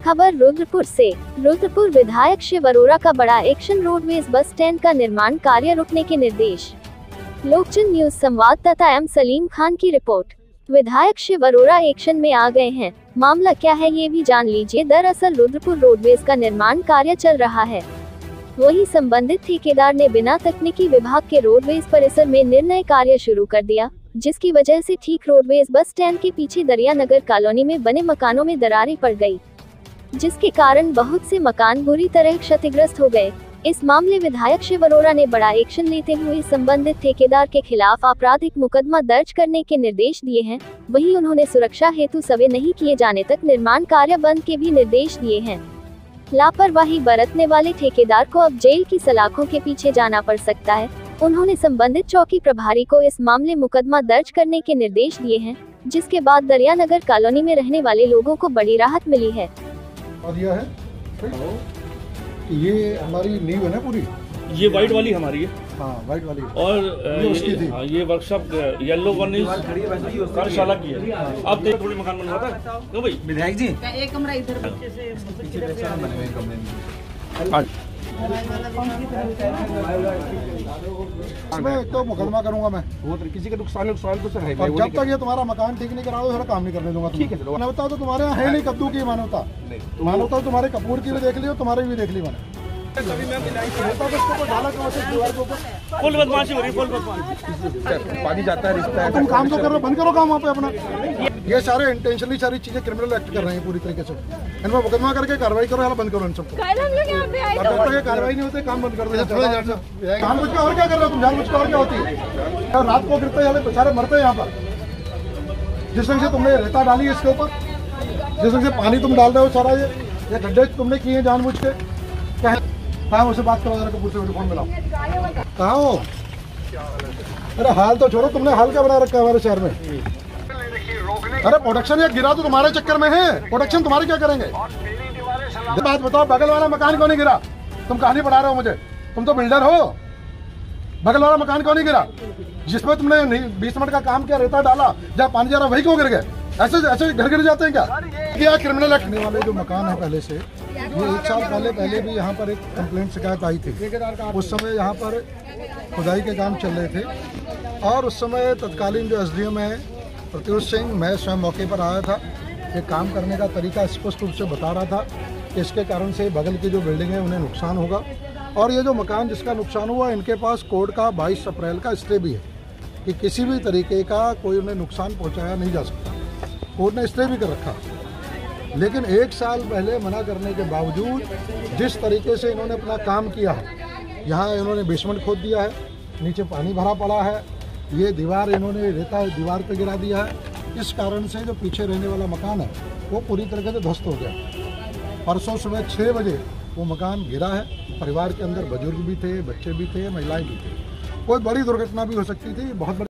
खबर रुद्रपुर से। रुद्रपुर विधायक शिव अरोड़ा का बड़ा एक्शन, रोडवेज बस स्टैंड का निर्माण कार्य रुकने के निर्देश। लोकजन न्यूज संवाददाता एम सलीम खान की रिपोर्ट। विधायक शिव अरोड़ा एक्शन में आ गए हैं। मामला क्या है ये भी जान लीजिए। दरअसल रुद्रपुर रोडवेज का निर्माण कार्य चल रहा है, वही संबंधित ठेकेदार ने बिना तकनीकी विभाग के रोडवेज परिसर में निर्णय कार्य शुरू कर दिया, जिसकी वजह से ठीक रोडवेज बस स्टैंड के पीछे दरिया नगर कॉलोनी में बने मकानों में दरारें पड़ गई, जिसके कारण बहुत से मकान बुरी तरह क्षतिग्रस्त हो गए। इस मामले विधायक शिव अरोड़ा ने बड़ा एक्शन लेते हुए संबंधित ठेकेदार के खिलाफ आपराधिक मुकदमा दर्ज करने के निर्देश दिए हैं। वहीं उन्होंने सुरक्षा हेतु सर्वे नहीं किए जाने तक निर्माण कार्य बंद के भी निर्देश दिए हैं। लापरवाही बरतने वाले ठेकेदार को अब जेल की सलाखों के पीछे जाना पड़ सकता है। उन्होंने संबंधित चौकी प्रभारी को इस मामले मुकदमा दर्ज करने के निर्देश दिए हैं, जिसके बाद दरिया नगर कॉलोनी में रहने वाले लोगों को बड़ी राहत मिली है। और ये हमारी नींव है ना पूरी, ये व्हाइट वाली हमारी है। हाँ, व्हाइट वाली और ये उसकी थी। ये वर्कशॉप येलो वन कार्यशाला की है। अब देखो थोड़ी मकान बनवा था क्यों भाई विधायक जी, एक कमरा इधर इसमें तो मुकदमा करूंगा मैं। वो किसी का नुकसान तो सर है। और जब तक ये तुम्हारा मकान ठीक नहीं करा दो, सारा काम नहीं करने दूंगा। ठीक है, मानवता तो तुम्हारे यहाँ है नहीं, कद्दू की मानवता। मानवता तो तुम्हारे कपूर की भी देख ली और तुम्हारी भी देख ली मैंने। फुल बदमाशी हो रही, फुल बदमाशी। पानी जाता है, रिश्ता है। तुम काम तो कर रहे हो, बंद करो काम वहाँ पे अपना। ये सारे इंटेंशनली सारी चीजें क्रिमिनल एक्ट कर रहे हैं पूरी तरीके से। इनमें मुकदमा करके कार्रवाई करो, यहाँ बंद करो इन सबको। जब तक ये कार्रवाई नहीं होती काम बंद कर दो। जानबूझ के और क्या कर रहे हो तुम? जानबूझ के और क्या होती है? रात को गिरते हैं बेचारे, मरते हैं यहाँ पर। जिस ढंग से तुमने रेता डाली है इसके ऊपर, जिस ढंग से पानी तुम डाल रहे हो, सारा ये गड्ढे तुमने किए हैं जानबूझ के। कहाँ उससे बात करो, कपूर से फोन मिलाओ। कहाँ हो? अरे हाल तो छोड़ो, तुमने हाल क्या बना रखा है हमारे शहर में? अरे प्रोडक्शन ये गिरा तो तुम्हारे चक्कर में है। प्रोडक्शन तुम्हारे क्या करेंगे? बात बताओ, बगल वाला मकान क्यों नहीं गिरा? तुम कहानी पढ़ा रहे हो मुझे? तुम तो बिल्डर हो। बगल वाला मकान क्यों नहीं गिरा? जिसमें तुमने 20 मिनट का काम किया, रेता डाला, जहाँ पानी जा रहा वही क्यों गिर गए? ऐसे घर गिर जाते हैं क्या? क्रिमिनल एक्ट वाले जो मकान है पहले से, ये 1 साल पहले भी यहाँ पर एक कंप्लेंट शिकायत आई थी। उस समय यहाँ पर खुदाई के काम चल रहे थे और उस समय तत्कालीन जो एसडीएम है प्रत्युष सिंह, मैं स्वयं मौके पर आया था। ये काम करने का तरीका स्पष्ट रूप से बता रहा था कि इसके कारण से बगल की जो बिल्डिंग है उन्हें नुकसान होगा। और ये जो मकान जिसका नुकसान हुआ, इनके पास कोर्ट का 22 अप्रैल का स्टे भी है कि किसी भी तरीके का कोई उन्हें नुकसान पहुँचाया नहीं जा सकता। कोर्ट ने स्टे भी कर रखा। लेकिन 1 साल पहले मना करने के बावजूद जिस तरीके से इन्होंने अपना काम किया है, यहाँ इन्होंने बेसमेंट खोद दिया है, नीचे पानी भरा पड़ा है, ये दीवार इन्होंने रेता दीवार पे गिरा दिया है। इस कारण से जो पीछे रहने वाला मकान है वो पूरी तरीके से ध्वस्त हो गया। परसों सुबह 6 बजे वो मकान गिरा है। परिवार के अंदर बुजुर्ग भी थे, बच्चे भी थे, महिलाएं भी थे। कोई बड़ी दुर्घटना भी हो सकती थी। बहुत